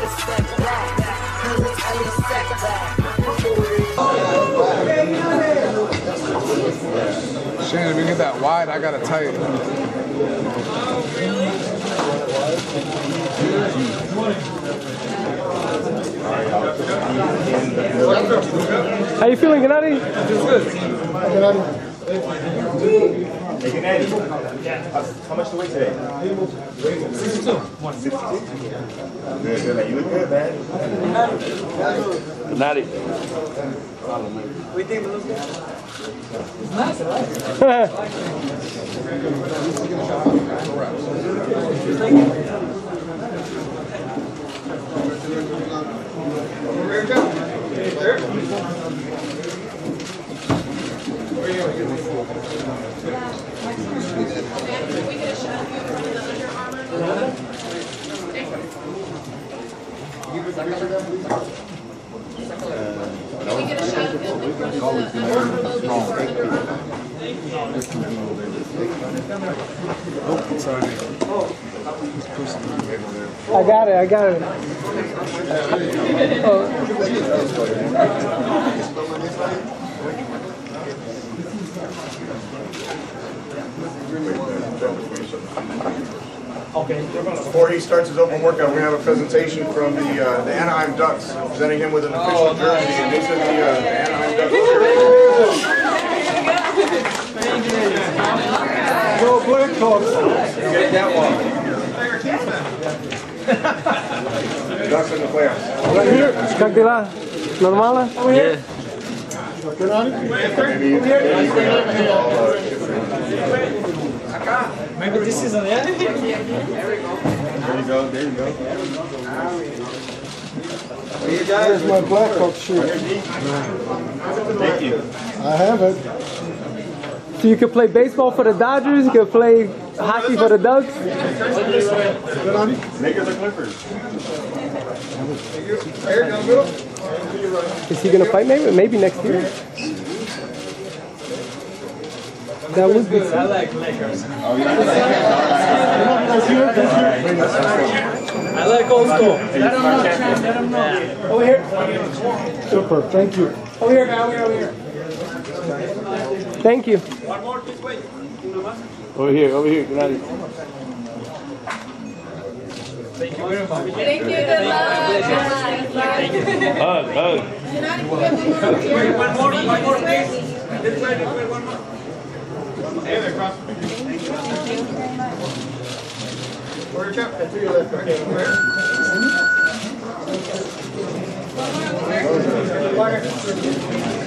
Shannon, if we get that wide, I got it tight. How you feeling, Gennady? Feels good. Hey, Gennady. How much to weigh today? 62. 162. Good. You look good, man. Gennady. We think it looks good? It's nice, I like I got it. Oh. Before he starts his open workout, we're going to have a presentation from the Anaheim Ducks, presenting him with an official jersey, and this is the Anaheim Ducks jersey. Go Blackhawks. Get that one. Ducks in the playoffs. Как дела? Нормально? Yeah. Maybe this is on the end. There you go. Here's my Blackhawks shirt. Thank you. I have it. So you can play baseball for the Dodgers, you can play hockey for the Ducks. Lakers or Clippers? Is he gonna fight maybe next year? That would be I like Lakers. Oh, yeah. I like old school. Let him know. Over here. Super, thank you. Over here, man. Over here. Thank you. One more, please wait. Over here, Gennady. Thank you very much. Thank you, good luck. Hug. One more, please. This way, one more. Hey there, cross. Thank you very much. Where's your chap? To your left, right? Where?